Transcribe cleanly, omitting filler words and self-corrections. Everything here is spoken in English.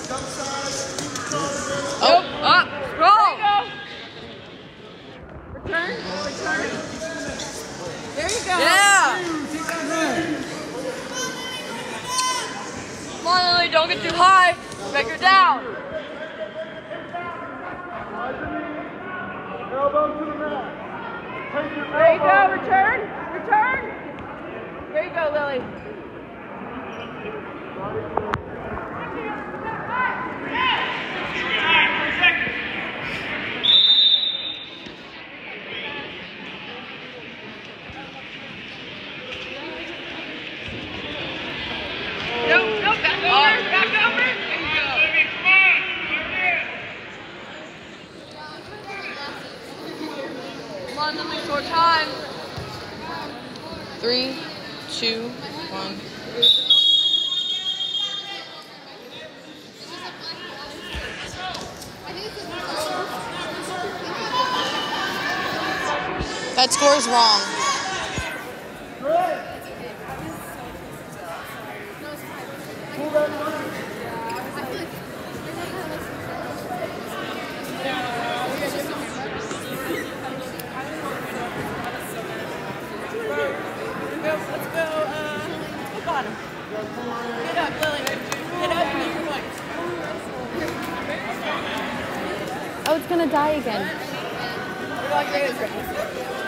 Oh, up, scroll. Return. There you go. Yeah. Come on, Lily, don't get too high. Back her down. Elbow to the mat. There you go. Return. There you go, Lily. Back over. There you go. Come on, Lily, short time. 3, 2, 1. That score is wrong. Let's go, bottom. Get up, Lily. Get up and make your points. Oh, it's gonna die again. What about your